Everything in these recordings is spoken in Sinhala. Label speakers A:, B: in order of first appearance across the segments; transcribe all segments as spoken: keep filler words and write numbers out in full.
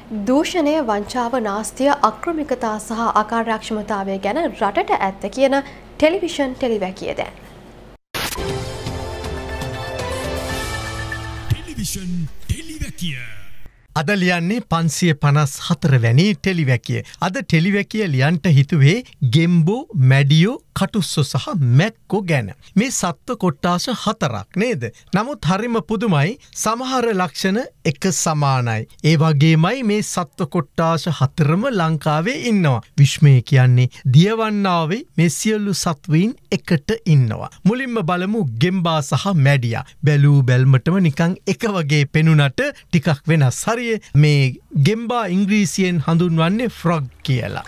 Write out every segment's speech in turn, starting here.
A: දූෂණය, වංචාව, නාස්තිය, අක්‍රමිකතා සහ අකාර්යක්ෂමතාවය ගැන රටට ඇත්ත කියන ටෙලිවිෂන් ටෙලිවැකිය දැන්.
B: ටෙලිවිෂන් ටෙලිවැකිය.
C: අද ලියන්නේ පන්සිය පනස් හතර වැනි ටෙලිවැකිය. අද ටෙලිවැකිය ලියන්ට හිතුවේ ගෙම්බෝ, මැඩියෝ, කටුස්සෝ සහ මැක්කෝ ගැන. මේ සත්ව කොට්ටාස හතරක් නේද? නමුත් හරිම පුදුමයි, සමහර ලක්ෂණ එක සමානයි. ඒ වගේමයි මේ සත්ව කොට්ටාස හතරම ලංකාවේ ඉන්නවා. විශ්මය කියන්නේ දියවන්නාවේ මේ සියලු සත්වයින් එකට ඉන්නවා. මුලින්ම බලමු ගෙම්බා සහ මැඩියා. බැලූ බැල්මටම නිකන් එක වගේ පෙනුනට ටිකක් වෙනස්. හරිය මේ ගෙම්බා ඉංග්‍රීසියෙන් හඳුන්වන්නේ ෆ්‍රොග් කියලා.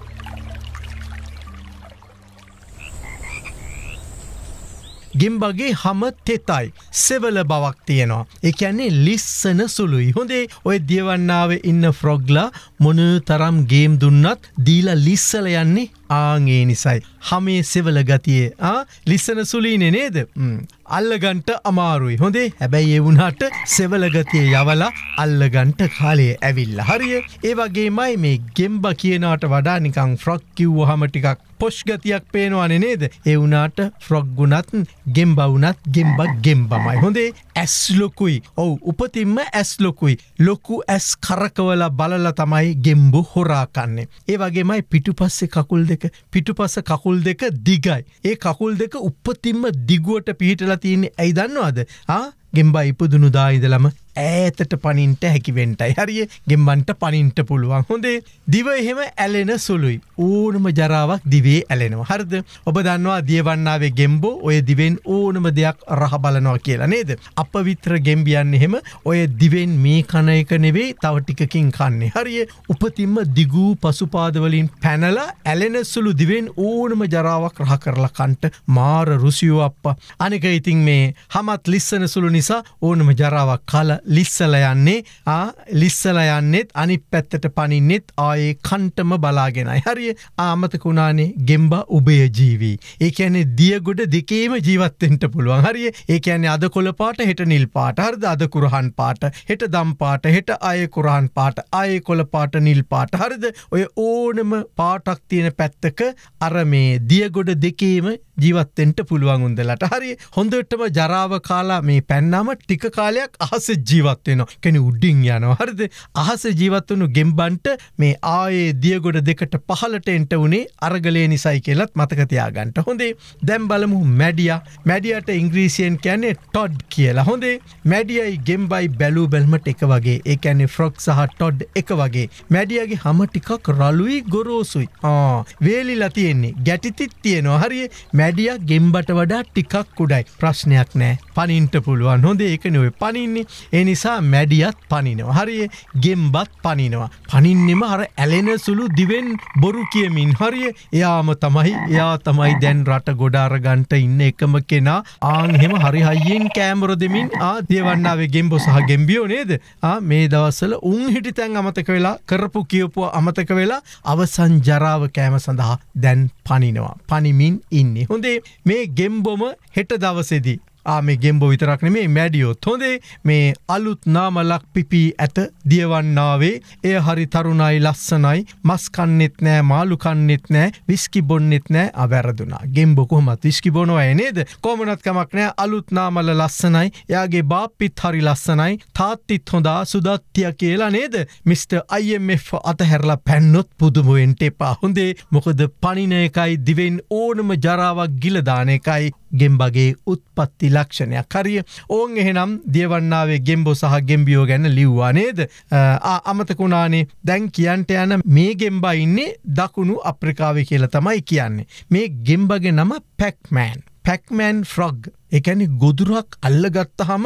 C: ගෙම්බගේ හම තෙතයි, සෙවල බවක් තියෙනවා. ඒ කියන්නේ ලිස්සන සුළුයි. හොඳේ, ඔය දියවන්නාවේ ඉන්න ෆ්‍රොග්ලා මොන තරම් ගේම් දුන්නත් දීලා ලිස්සල යන්නේ ආන් ඒ නිසයි. හමේ සෙවල ගතියේ ආ ලිස්සන සුළුයිනේ නේද? අල්ලගන්ට අමාරුයි. හොඳේ, හැබැයි ඒ වුණාට සෙවල ගතිය යවලා අල්ලගන්ට කාලේ ඇවිල්ලා. හරිය. ඒ වගේමයි මේ ගෙම්බා කියනවට වඩා නිකන් ෆ්‍රොග් කිව්වහම ටිකක් පොෂ් ගතියක් පේනවනේ නේද? ඒ වුණාට ෆ්‍රොග් ගුණත් ගෙම්බා වුණත් ගෙම්බා ගෙම්බමයි. හොඳේ, ඇස් ලොකුයි. ඔව්, උපතින්ම ඇස් ලොකුයි. ලොකු ඇස් කරකවලා බලලා තමයි ගෙම්බු හොරා කන්නේ. ඒ වගේමයි පිටුපස්සේ කකුල් දෙක පිටුපස්ස කකුල් දෙක දිගයි. ඒ කකුල් දෙක උපතින්ම දිගුවට පිහිටලා තියෙන්නේ. ඇයි දන්නවද? ආ ගෙම්බා ඉපදුණු දා ඉඳලම ඈතට පනින්ට හැකි වෙන්ටයි. හරිය, ගෙම්බන්ට පනින්ට පුළුවන්. හොඳේ, දිව එහෙම ඇලෙන සුළුයි. ඕනම ජරාවක් දිවේ ඇලෙනවා. හරිද? ඔබ දන්නවා දියවන්නාවේ ගෙම්බෝ ඔය දිවෙන් ඕනම දෙයක් රහ බලනවා කියලා නේද? අපවිත්‍ර ගෙම්බියන් එහෙම ඔය දිවෙන් මේ කන එක නෙවෙයි තව ටිකකින් කන්නේ. හරිය, උපතින්ම දිගු පසුපාද වලින් පැනලා ඇලෙන සුළු දිවෙන් ඕනම ජරාවක් රහ කරලා කන්ට මාර රුසියෝ අප්පා. අනික ඉතින් මේ හමත් ලිස්සන සුළු නිසා ඕනම ජරාවක් කාලා ලිස්සල යන්නේ ආ ලිස්සල යන්නෙත් අනිත් පැත්තට පනින්නෙත් ආයේ කන්ටම බලාගෙනයි. හරිය, ආමතක වුණානේ ගෙම්බා උභය ජීවී. ඒ කියන්නේ දියගොඩ දෙකේම ජීවත් වෙන්න පුළුවන්. හරිය, ඒ කියන්නේ අද කොළ පාට, හෙට නිල් පාට. හරිද? අද කුරහන් පාට, හෙට දම් පාට, හෙට ආයේ කුරහන් පාට, ආයේ කොළ පාට, නිල් පාට. හරිද? ඔය ඕනම පාටක් තියෙන පැත්තක අර මේ දියගොඩ දෙකේම ජීවත් වෙන්න පුළුවන් උන්දලට. හරිය, හොඳටම ජරාව කාලා මේ පැන්නාම ටික කාලයක් අහස ජීවත් වෙනවා. කියන්නේ උඩින් යනවා. හරිද? අහස ජීවත් වුණු ගෙම්බන්ට මේ ආයේ දියගොඩ දෙකට පහළට එන්න උනේ අරගලේ නිසයි කියලාත් මතක තියාගන්න. හොඳේ, දැන් බලමු මැඩියා. මැඩියාට ඉංග්‍රීසියෙන් කියන්නේ ටොඩ් කියලා. හොඳේ, මැඩියයි ගෙම්බයි බැලූ බැල්මට එක වගේ. ඒ කියන්නේ ෆ්‍රොග් සහ ටොඩ් එක වගේ. මැඩියාගේ හැම ටිකක් රළුයි, ගොරෝසුයි. ආ වේලිලා තියෙන්නේ. ගැටිතිත් තියෙනවා. හරිය, මැඩියා ගෙම්බට වඩා ටිකක් උඩයි. ප්‍රශ්නයක් නෑ, පනින්ට පුළුවන්. හොඳේ, ඒකනේ ඔය පනින්නේ. ඒ නිසා මැඩියත් පනිනවා. හරිය, ගෙම්බත් පනිනවා. පනින්නෙම අර ඇලෙන සුළු දිවෙන් බොරු කියමින්. හරිය, එයාම තමයි එයා තමයි දැන් රට ගොඩ අරගන්ට ඉන්න එකම කෙනා. ආන් එහෙම හරි හයියෙන් කැමර දෙමින් ආ දියවන්නාවේ ගෙම්බෝ සහ ගෙම්බියෝ නේද? ආ මේ දවස්වල උන් හිටි තැන් අමතක වෙලා කරපු කියපුව අමතක වෙලා අවසන් ජරාව කෑම සඳහා දැන් පනිනවා. පනිමින් ඉන්නේ. හොඳේ, මේ ගෙම්බොම හෙට දවසේදී ආ මේ ගෙම්බෝ විතරක් නෙමේ මැඩියොත්. හොඳේ, මේ අලුත් නාමලක් පිපී ඇත දියවන්නාවේ. එය හරි තරුණයි, ලස්සනයි. මස් කන්නෙත් නෑ, මාළු කන්නෙත් නෑ, විස්කි බොන්නෙත් නෑ. අවැරදුනා. ගෙම්බෝ කොහොමත් විස්කි බොනවා නේද? කොහොමනත් කමක් නෑ. අලුත් නාමල ලස්සනයි. එයාගේ බාප්පිත් හරි ලස්සනයි. තාත්තිත් හොඳා, සුදත්තිය කියලා නේද? මිස්ටර් අයි එම් එෆ් අතහැරලා පැන්නොත් පුදුම වෙන්න එපා. හොඳේ, මොකද පනින එකයි දිවෙන් ඕනම ජරාවක් ගිල දාන එකයි ගෙම්බගේ උත්පත්ති ලක්ෂණයක්. හරිය, ඕන් එහෙනම් දියවන්නාවේ ගෙම්බෝ සහ ගෙම්බියෝ ගැන ලිව්වා නේද? ආ අමතක වුණානේ. දැන් කියන්ට යන මේ ගෙම්බා ඉන්නේ දකුණු අප්‍රිකාවේ කියලා තමයි කියන්නේ. මේ ගෙම්බගේ නම පැක්මෑන්. පැක්මෑන් ෆ්‍රොග්. ඒ කියන්නේ ගොදුරක් අල්ලගත්තාම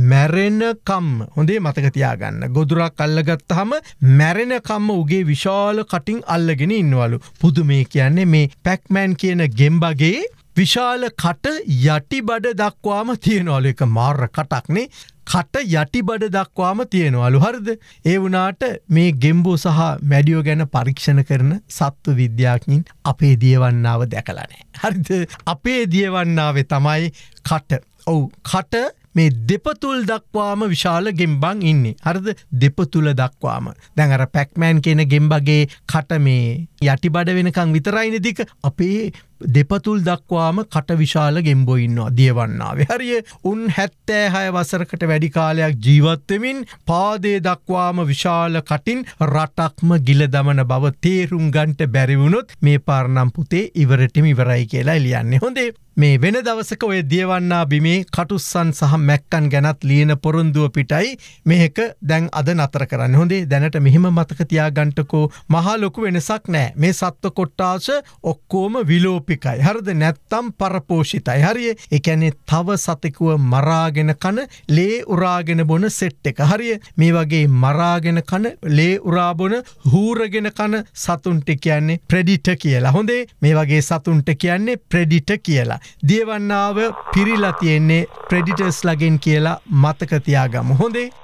C: මැරෙනකම්. හොඳේ, මතක තියාගන්න. ගොදුරක් අල්ලගත්තාම මැරෙනකම් උගේ විශාල කටින් අල්ලගෙන ඉන්නවලු. පුදුමේ කියන්නේ මේ පැක්මෑන් කියන ගෙම්බගේ විශාල කට යටිබඩ දක්වාම තියෙනවලු. එක මාර කටක්නේ. කට යටිබඩ දක්වාම තියෙනවලු. හරිද? ඒ වුණාට මේ ගෙම්බෝ සහ මැඩියෝ ගැන පරීක්ෂණ කරන සත්ව විද්‍යාඥයින් අපේ දියවන්නාව දැකලා නැහැ. හරිද? අපේ දියවන්නාවේ තමයි කට ඔව් කට මේ දෙපතුල් දක්වාම විශාල ගෙම්බන් ඉන්නේ. හරිද? දෙපතුල දක්වාම. දැන් අර පැක්මෑන් කියන ගෙම්බගේ කට මේ යටිබඩ වෙනකන් විතරයිනේ දික. අපේ දෙපතුල් දක්වාම කට විශාල ගෙම්බෝ ඉන්නවා දියවන්නාවේ. හරිය උන් හැත්තෑ හය වසරකට වැඩි කාලයක් ජීවත් වෙමින් පාදයේ දක්වාම විශාල කටින් රටක්ම ගිල දමන බව තේරුම් ගන්නට බැරි වුණොත් මේ පාරනම් පුතේ ඉවරටම ඉවරයි කියලා එළියන්නේ. හොඳේ. මේ වෙන දවසක ඔය දියවන්නා බිමේ කටුස්සන් සහ මැක්කන් ගැනත් ලියන පොරොන්දුව පිටයි මේක දැන් අද නතර කරන්න. හොඳේ. දැනට මෙහෙම මතක තියාගන්නකෝ මහා ලොකු වෙනසක් නැහැ. මේ සත්ව කොට්ටාස ඔක්කොම විලෝපිකයි. හරිද? නැත්තම් පරපෝෂිතයි. හරිය. ඒ කියන්නේ තව සතෙකුව මරාගෙන කන ලේ උරාගෙන බොන සෙට් එක. හරිය. මේ වගේ මරාගෙන කන ලේ උරා බොන හූරගෙන කන සතුන්ට කියන්නේ ප්‍රෙඩිටර් කියලා. හොඳේ. මේ වගේ සතුන්ට කියන්නේ ප්‍රෙඩිටර් කියලා. දියවන්නාව පිරිලා තියෙන්නේ ප්‍රෙඩිටර්ස් ලගෙන් කියලා මතක තියාගමු. හොඳේ.